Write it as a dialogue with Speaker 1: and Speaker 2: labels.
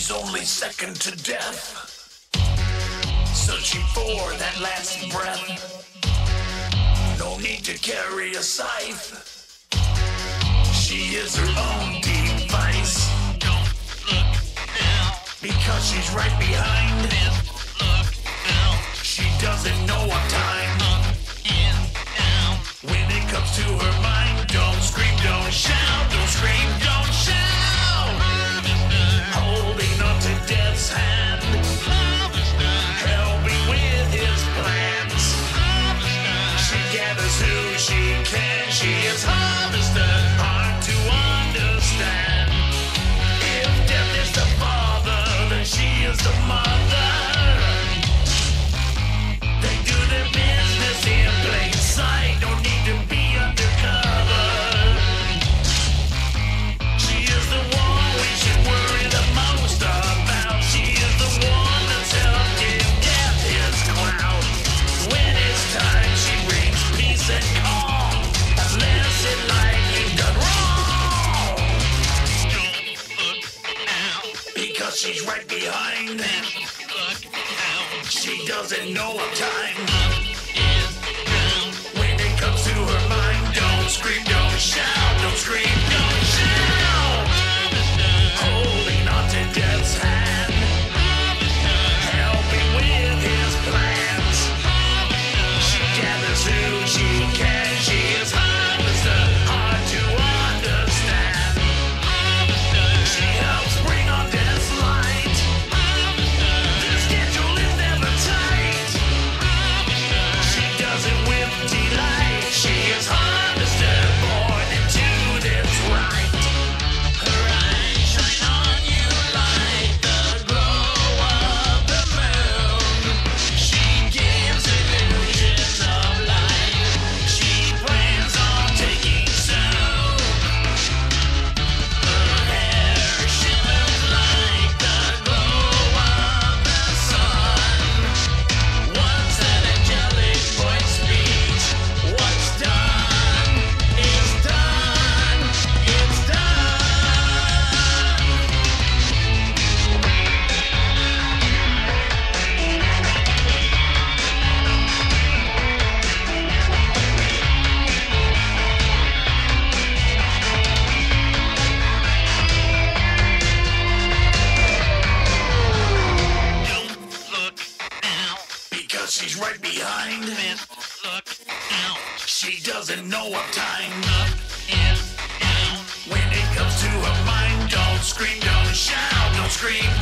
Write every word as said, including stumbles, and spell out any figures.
Speaker 1: She's only second to death, searching for that last breath. No need to carry a scythe. She is her own device.
Speaker 2: Don't look now,
Speaker 1: because she's right behind.
Speaker 2: look now.
Speaker 1: She doesn't know what time.
Speaker 2: Up, in, down.
Speaker 1: When it comes to her mind, don't scream, don't shout, don't scream, don't shout. Holding on to death's hand, helping with his plans. She gathers who she can. She is harvester, hard to understand. If death is the father, then she is the mother. They do their business in plain sight, don't need to be undercover. She is the one we should worry the most about. She is the one that's helped give death his clout. When it's time, she brings peace and calm, unless it like you've done wrong.
Speaker 2: Don't look now,
Speaker 1: Because she's right behind.
Speaker 2: look now.
Speaker 1: She doesn't know of time.
Speaker 2: Up, in, down.
Speaker 1: When it comes to her mind, don't scream, don't shout, don't scream, don't shout. Holding on to death's hand, helping with his plans. She gathers who she can. She is harvester, hard to understand. She helps bring on death's light. The schedule is never tight. She does it with delight. She is harvester, born into this right. Her eyes shine on you like the glow of the moon. She gives illusions of light. She plans on taking soon. Her hair shimmers like the glow of the sun. Once that angelic voice speaks, what's done is done. It's done.
Speaker 2: Don't look now,
Speaker 1: Because she's right behind.
Speaker 2: look now.
Speaker 1: She doesn't know of time.
Speaker 2: Up, in, down.
Speaker 1: When it comes to her mind, don't scream, don't shout, don't scream,